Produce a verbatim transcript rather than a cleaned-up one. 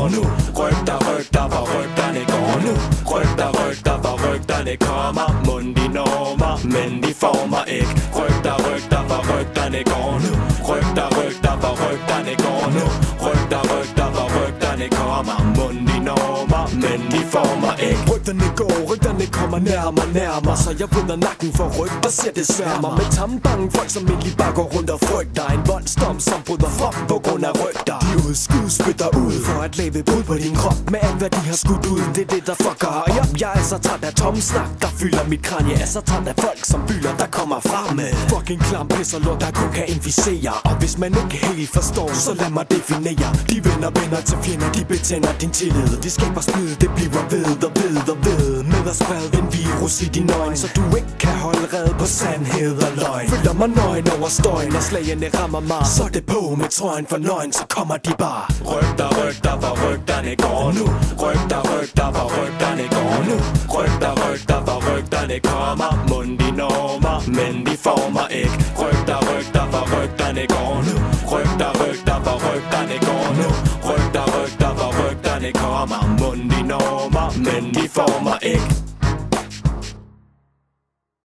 går nu. Rygter, rygter, for rygterne går nu. Rygter, rygter, for rygterne kommer. Mund de normer, men de former ikke. Rygter, rygter, for rygterne går nu. Rygter, rygter, for rygterne går nu. Rygter, rygter, for rygterne kommer. Mund de normer, men de former ikke. Rygterne går, rygterne kommer nærmere, nærmere. Så jeg vender nakken for rygter, ser det sværmer. Med tambange folk, som egentlig bare går rundt og frygter. En voldsdom, som bryder frem på grund af rygter. De udskud spytter ud for at lave brud på din krop. Med alt hvad de har skudt ud, det er det der fucker her op. Jeg er så træt af tom snak, der fylder mit kran. Jeg er så træt af folk som bylder, der kommer frem med fucking klam pis og lort, der kun kan inficere. Og hvis man ikke helt forstår, så lad mig definere. De vender venner til fjender, de betænder din tillid. De skaber splid, det bliver ved og ved og ved. Med at sprede en virus i din øjne, så du ikke kan holde red på sandhed og løgn. Føler mig nøgen over støjen, og slagene rammer mig. Så er det på med trøjen for løgn, så kommer de bare. Rygter, rygter, for rygterne går nu. Rygter, rygter, for rygterne går nu. Rygter, rygter, for rygterne kommer. Mund de normer, men de former ikke. Rygter, rygter, for rygterne går nu. Rygter, rygter, for rygterne går nu. Rygter, rygter, for rygterne kommer. Mund de normer, men de former ikke.